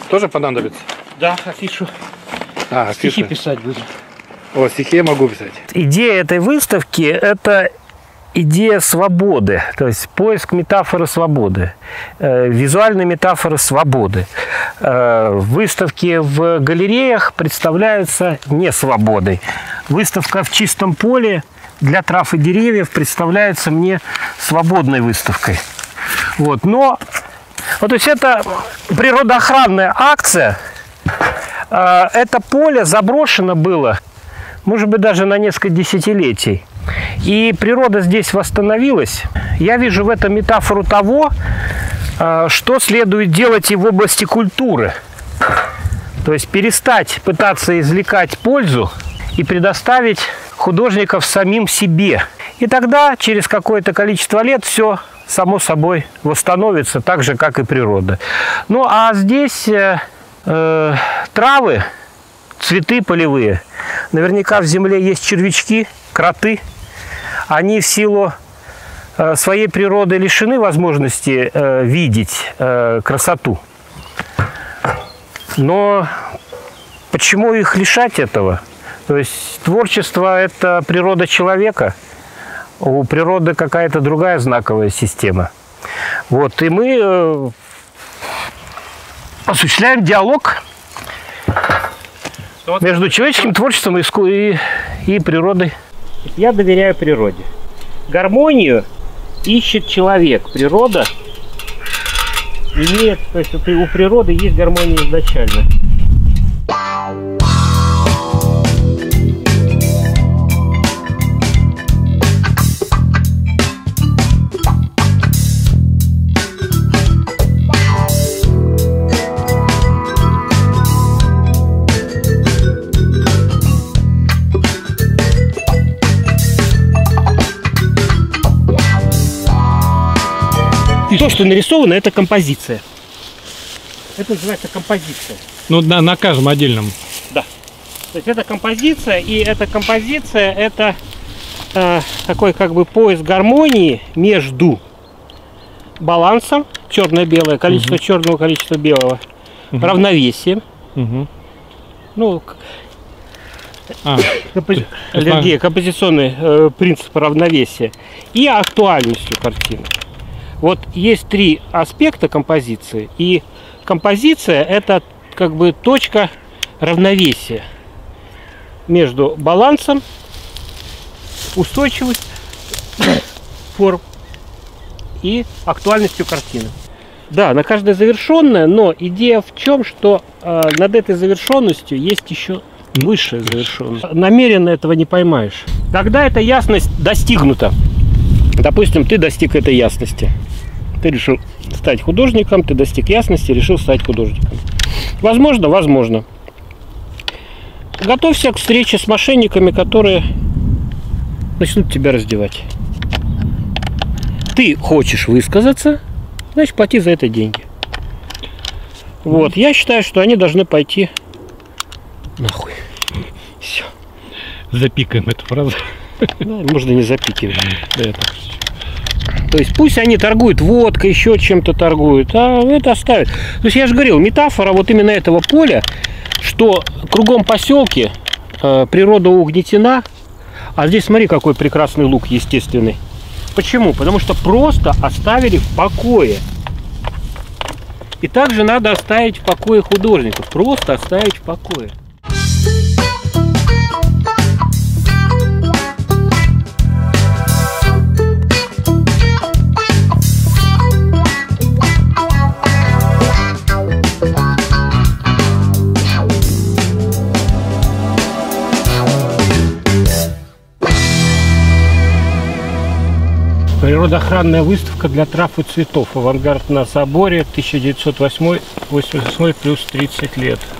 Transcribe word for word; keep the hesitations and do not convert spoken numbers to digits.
тоже понадобится? Да, афишу. А, стихи афиша. писать будем. О, стихи я могу писать. Идея этой выставки – это идея свободы, то есть поиск метафоры свободы, э, визуальной метафоры свободы. Э, выставки в галереях представляются не свободой. Выставка в чистом поле для трав и деревьев представляется мне свободной выставкой. Вот. Но вот, то есть это природоохранная акция. Э, это поле заброшено было, может быть, даже на несколько десятилетий. И природа здесь восстановилась. Я вижу в этом метафору того, что следует делать и в области культуры. То есть перестать пытаться извлекать пользу и предоставить художников самим себе. И тогда через какое-то количество лет все само собой восстановится, так же, как и природа. Ну а здесь э, э, травы, цветы полевые. Наверняка в земле есть червячки, кроты. Они в силу э, своей природы лишены возможности э, видеть э, красоту. Но почему их лишать этого? То есть творчество – это природа человека, у природы какая-то другая знаковая система. Вот, и мы э, осуществляем диалог между человеческим творчеством и, и, и природой. Я доверяю природе. Гармонию ищет человек. Природа имеет, то есть у природы есть гармония изначально. То, что нарисовано, это композиция. Это называется композиция. Ну, на, на каждом отдельном. Да. То есть это композиция, и эта композиция это э, такой как бы поиск гармонии между балансом, черное-белое, количество угу. черного, количество белого, угу. равновесием. Угу. Ну, а, компози... аллергия, композиционный э, принцип равновесия и актуальностью картины. Вот есть три аспекта композиции, и композиция – это как бы точка равновесия между балансом, устойчивостью форм и актуальностью картины. Да, на каждое завершенное, но идея в чем, что э, над этой завершенностью есть еще высшая завершенность. Намеренно этого не поймаешь. Когда эта ясность достигнута, допустим, ты достиг этой ясности. Ты решил стать художником, ты достиг ясности, решил стать художником. Возможно, возможно. Готовься к встрече с мошенниками, которые начнут тебя раздевать. Ты хочешь высказаться, значит, плати за это деньги. Вот, я считаю, что они должны пойти нахуй. Все. Запикаем эту фразу. Ну, можно не запикивать. Да, это... То есть пусть они торгуют водкой, еще чем-то торгуют, а это оставят. То есть я же говорил, метафора вот именно этого поля, что кругом поселки э, природа угнетена, а здесь смотри, какой прекрасный луг естественный. Почему? Потому что просто оставили в покое. И также надо оставить в покое художников, просто оставить в покое. Природоохранная выставка для трав и цветов. Авангард на соборе, тысяча девятьсот восьмой — восемьдесят восьмой плюс тридцать лет.